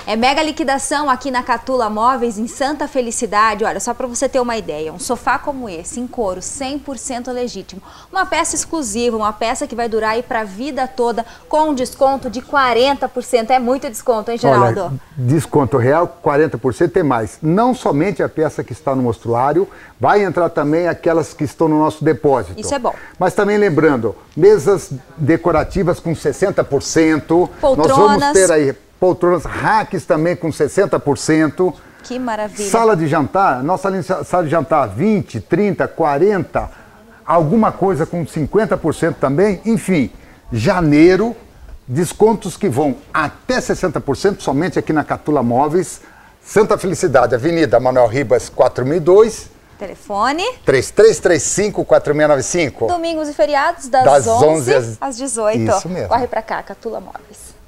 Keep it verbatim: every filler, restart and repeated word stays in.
É mega liquidação aqui na Catula Móveis, em Santa Felicidade. Olha, só para você ter uma ideia, um sofá como esse, em couro, cem por cento legítimo. Uma peça exclusiva, uma peça que vai durar aí para a vida toda, com desconto de quarenta por cento. É muito desconto, hein, Geraldo? Olha, desconto real, quarenta por cento e mais. Não somente a peça que está no mostruário, vai entrar também aquelas que estão no nosso depósito. Isso é bom. Mas também lembrando, mesas decorativas com sessenta por cento. Poltronas. Nós vamos ter aí poltronas, racks também com sessenta por cento. Que maravilha. Sala de jantar, nossa sala de jantar vinte, trinta, quarenta, alguma coisa com cinquenta por cento também. Enfim, janeiro, descontos que vão até sessenta por cento somente aqui na Catula Móveis, Santa Felicidade, Avenida Manuel Ribas quatro mil e dois. Telefone três três três cinco, quatro seis nove cinco. Domingos e feriados das, das onze, onze às... às dezoito. Isso mesmo. Corre pra cá, Catula Móveis.